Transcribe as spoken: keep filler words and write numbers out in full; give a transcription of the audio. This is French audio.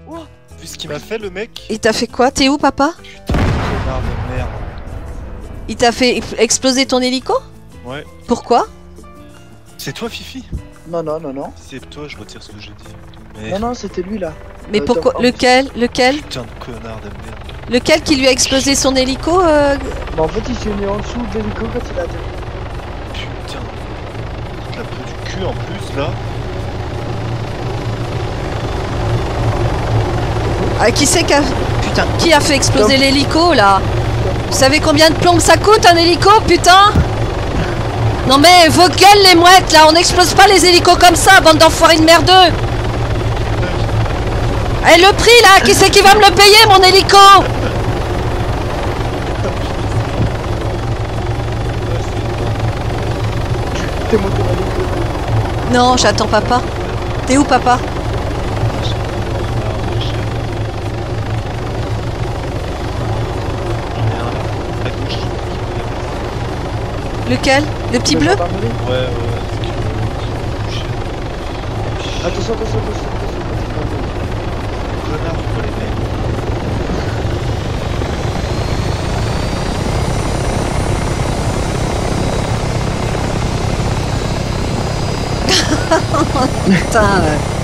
Oh, vu ce qu'il m'a fait le mec. Il t'a fait quoi? T'es où, papa? Putain, connard de merde. Il t'a fait exploser ton hélico? Ouais. Pourquoi? C'est toi, Fifi? Non, non, non, non. Si c'est toi, je retire ce que j'ai dit. Mais... Non, non, c'était lui là. Mais Euh, pourquoi? Tom- Lequel? Lequel? Putain de connard de merde. Lequel qui lui a explosé son hélico euh... Mais en fait, il s'est mis en dessous de l'hélico quand il a atterri. Putain. La peau du cul en plus là. Ah, qui c'est qui a... Putain, qui a fait exploser Tom. l'hélico là? Vous savez combien de plombes ça coûte un hélico, putain? Non mais vos gueules les mouettes là, on n'explose pas les hélicos comme ça, bande d'enfoirés de merdeux. Eh le prix là, qui c'est qui va me le payer mon hélico? T'es monté dans l'hélico. Non, j'attends papa. T'es où papa? Lequel? Le petit La bleu? gendarmerie. Ouais, ouais, ouais. Attention, attention, attention, attention. Connard, faut les mecs. Putain.